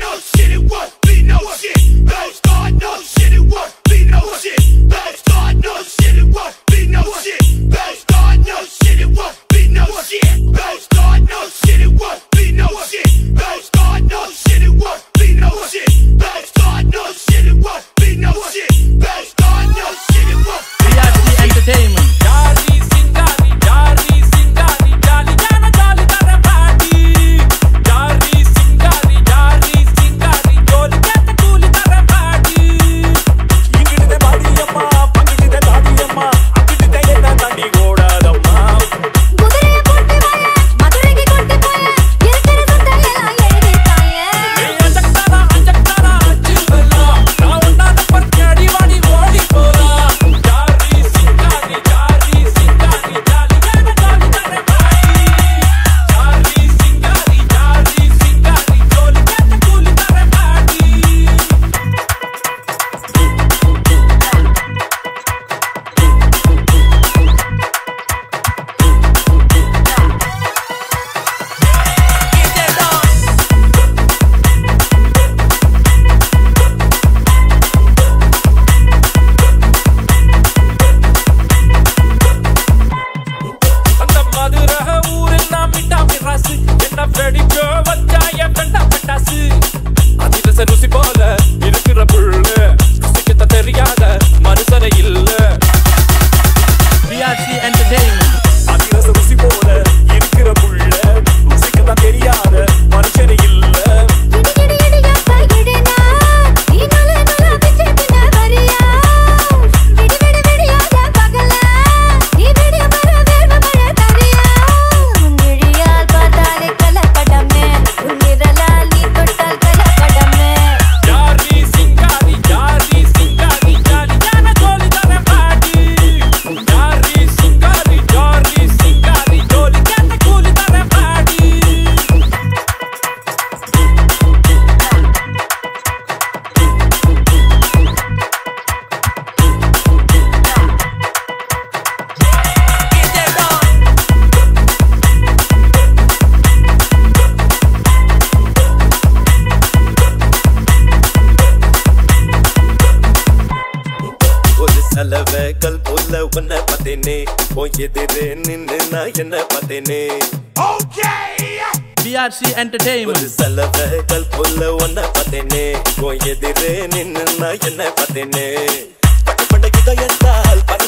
no shit, it won't be no shit. Don't start no shit, it won't be no shit. Don't start no shit, it won't be no shit. Don't start no shit, it won't be no shit. Don't start no shit, it won't be no shit. Don't start no shit, it won't be no shit. Don't start no shit, it won't be no shit. Don't start no shit, it won't be no shit. BRC Entertainment. Jolly Singari, Jolly Singari, Jolly Jana Jolly Tara Party. Jolly Singari, Jolly Singari, Jolly Jana Jolly Tara Party. Ingide Badiyamma, Pangide Dadiyamma, Akide Enna Tandi Godadamma. Kuduraiya potti vaaya, Maduraiku kotti poya, irukira sottayella eluditaaye. Nee anjaktana achivella, na undana parkadi vadi odi pola. Jolly Singari, Jolly Singari, Jolly Jana Jolly Tara Party. Jolly Singari, Jolly Singari, Jolly Jana Jolly Tara Party. அந்த மதுரக ஊரில் நான் மிட்டா மிராசு என்ன வெடிக்க வச்சாய கண்டா பட்டாசு அதிரச ருசி போல இருக்கிற புள்ள ருசிக்கத்த தெரியாத மனுஷர இல்ல BRC Entertainment. அதிரச ருசி போல இருக்கிற புள்ள ருசிக்கத்த தெரியாத மனுஷர இல்ல இடி இடியப்பா இடினா, நீ நல நல பிச்சை தின்ன வரியா. விடியாத பகல, நீ விடிய வர வேர்வ மழை தரியா. உன் விழியால் பார்த்தாலே கலப்படமே, உன் விரலால் நீ தொட்டால் கலப்படமே. ஜாரி சிங்காரி ஜாரி சிங்காரி ஜாரி ஜான ஜோலி தர பாடி ஜாரி சிங்காரி ஜாரி சிங்காரி ஜோலி ஜான ஜோலி தர பாடி ஒரு சலவை கல் போல உன்னை பார்த்தேனே உன் எதிரே நின்னு நான் என்ன பார்த்தேனே BRC ஒரு Entertainment. சலவை கல் போல உன்னை பார்த்தேனே உன் எதிரே நின்னு நான் என்ன பார்த்தேனே பட்ட இதயத்தால்